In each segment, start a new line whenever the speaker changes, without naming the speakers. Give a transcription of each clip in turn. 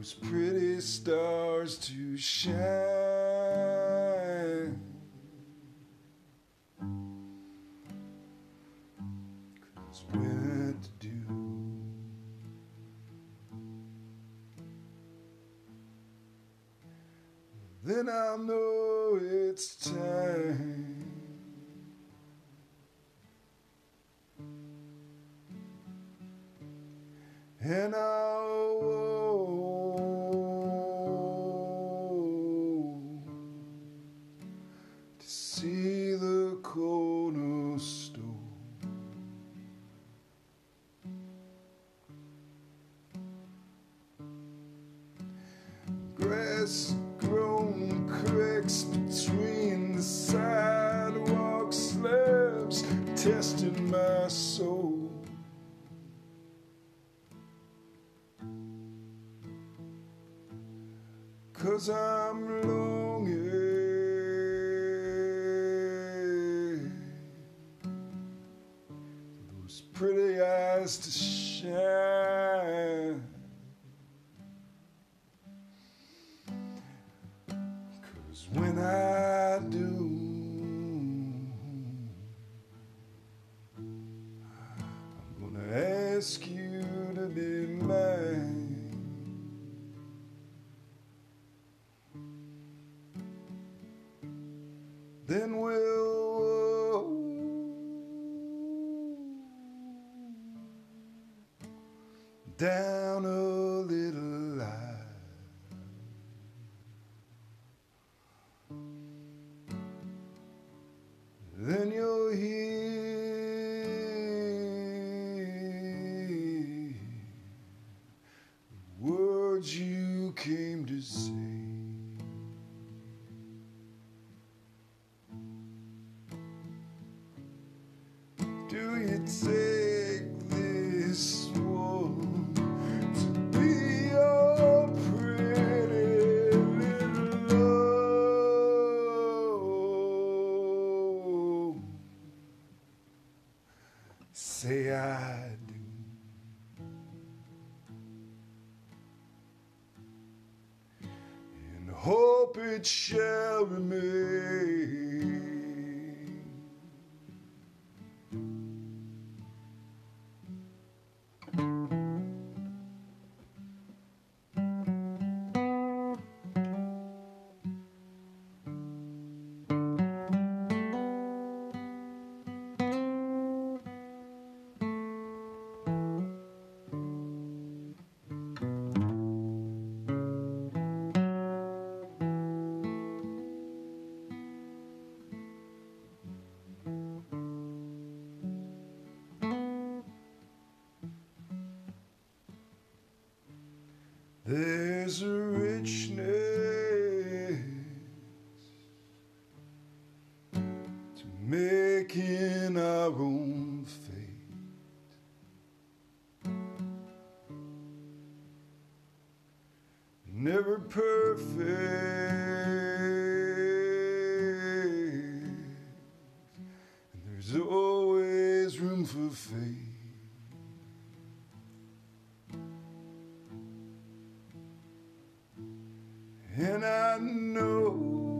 those pretty stars to shine. 'Cause when to do, then I'll know it's time. And I'll to see the cornerstone. Grass grown cracks between the sidewalk slabs, testing my soul. 'Cause I'm longing for those pretty eyes to shine. 'Cause when I do, I'm gonna ask you to be mine. Then we'll down a little line. Then you'll hear the words you came to say. Do you take this one to be your pretty little love? Say I do. And hope it shall remain. There's a richness to making our own fate. Never perfect, and there's always room for faith. And I know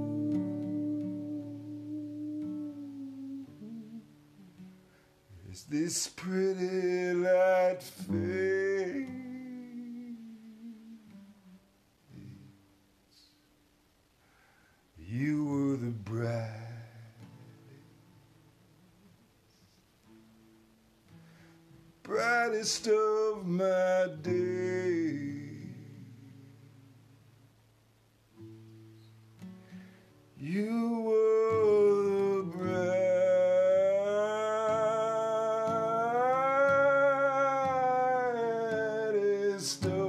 as this pretty light fades, you were the brightest of my days. You were the brightest of